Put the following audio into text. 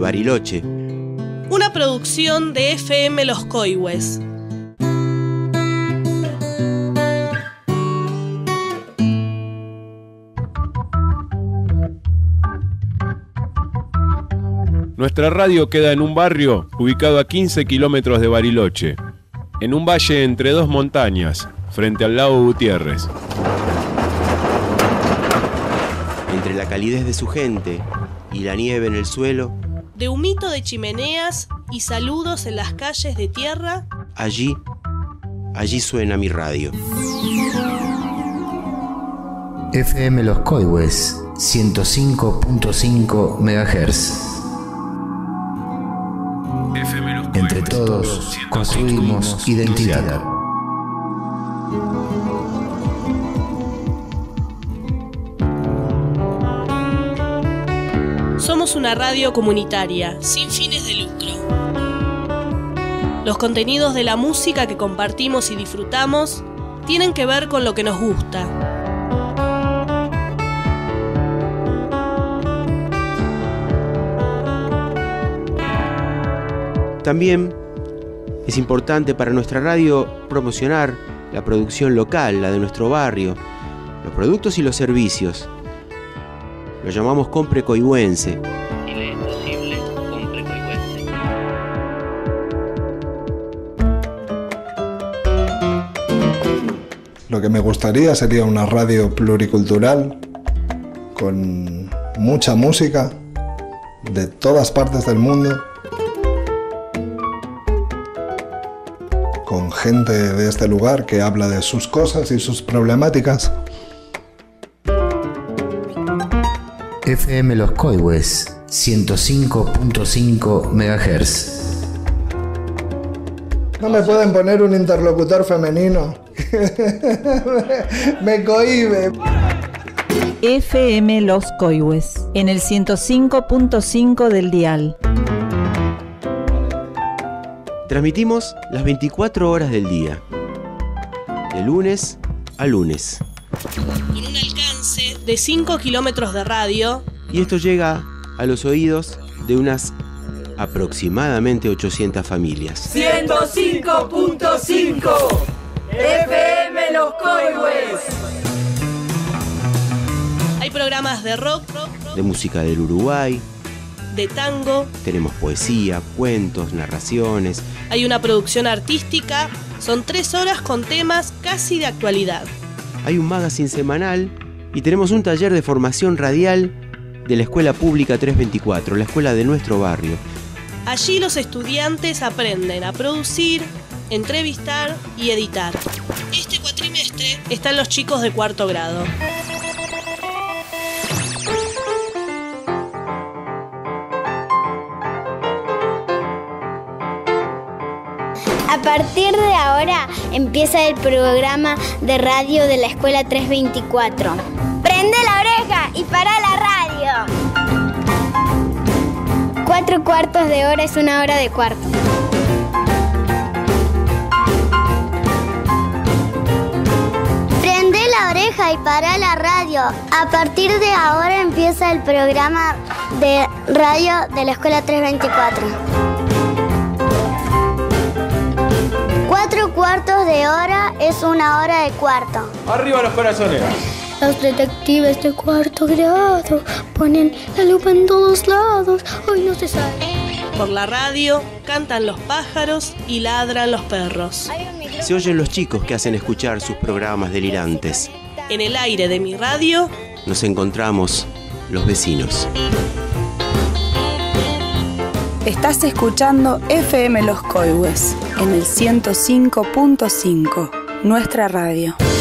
Bariloche. Una producción de FM Los Coihues. Nuestra radio queda en un barrio ubicado a 15 kilómetros de Bariloche, en un valle entre dos montañas, frente al lago Gutiérrez. Entre la calidez de su gente y la nieve en el suelo, de humito de chimeneas y saludos en las calles de tierra, allí suena mi radio. FM Los Coihues, 105.5 MHz. Entre todos construimos identidad. Somos una radio comunitaria, sin fines de lucro. Los contenidos de la música que compartimos y disfrutamos tienen que ver con lo que nos gusta. También es importante para nuestra radio promocionar la producción local, la de nuestro barrio, los productos y los servicios. Lo llamamos Compre Coihuense. Si le es posible, Compre Coihuense. Lo que me gustaría sería una radio pluricultural con mucha música de todas partes del mundo, con gente de este lugar que habla de sus cosas y sus problemáticas. FM Los Coihues, 105.5 MHz. ¿No me pueden poner un interlocutor femenino? Me cohíbe. FM Los Coihues, en el 105.5 del dial. Transmitimos las 24 horas del día, de lunes a lunes. Con un alcance de 5 kilómetros de radio. Y esto llega a los oídos de unas aproximadamente 800 familias. 105.5 FM Los Coihues. Hay programas de rock, De música del Uruguay, de tango. tenemos poesía, cuentos, narraciones. Hay una producción artística. Son 3 horas con temas casi de actualidad. Hay un magazine semanal y tenemos un taller de formación radial de la Escuela Pública 324, la escuela de nuestro barrio. Allí los estudiantes aprenden a producir, entrevistar y editar. Este cuatrimestre están los chicos de 4º grado. A partir de ahora empieza el programa de radio de la Escuela 324. ¡Prende la oreja y para la radio! 4 cuartos de hora es 1 hora de cuarto. Prende la oreja y para la radio. A partir de ahora empieza el programa de radio de la Escuela 324. 4 cuartos de hora es 1 hora de cuarto. ¡Arriba los corazones! Los detectives de 4º grado ponen la lupa en todos lados. Hoy no se sabe. Por la radio cantan los pájaros y ladran los perros. Se oyen los chicos que hacen escuchar sus programas delirantes. En el aire de mi radio nos encontramos los vecinos. Estás escuchando FM Los Coihues en el 105.5, nuestra radio.